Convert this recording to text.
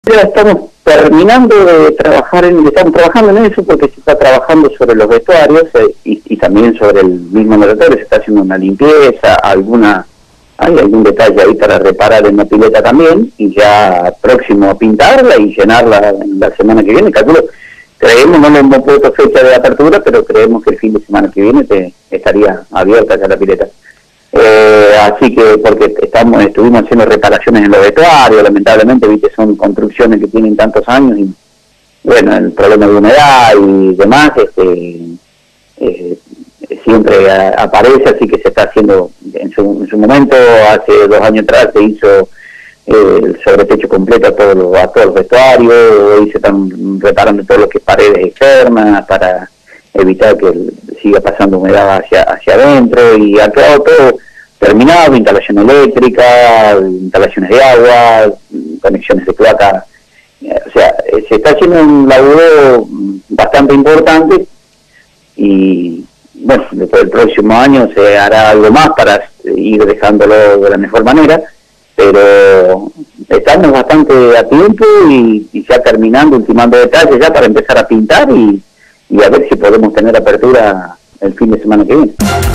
Ya estamos terminando de trabajar estamos trabajando en eso porque se está trabajando sobre los vestuarios y también sobre el mismo laboratorio. Se está haciendo una limpieza, hay algún detalle ahí para reparar en la pileta también, y ya próximo a pintarla y llenarla en la semana que viene. Creemos, no le hemos puesto fecha de apertura, pero creemos que el fin de semana que viene estaría abierta ya la pileta. Así que, porque estuvimos haciendo reparaciones en los vestuarios, lamentablemente, viste, son construcciones que tienen tantos años y, bueno, el problema de humedad y demás, siempre aparece, así que se está haciendo, en su momento, hace 2 años atrás, se hizo el sobretecho completo a todos los vestuarios. Hoy se están reparando todo lo que es paredes externas para evitar que siga pasando humedad hacia adentro, y ha quedado todo terminado: instalación eléctrica, instalaciones de agua, conexiones de cloaca. O sea, se está haciendo un laburo bastante importante, y bueno, después del próximo año se hará algo más para ir dejándolo de la mejor manera, pero estamos bastante a tiempo y ya terminando, ultimando detalles ya para empezar a pintar y a ver si podemos tener apertura el fin de semana que viene.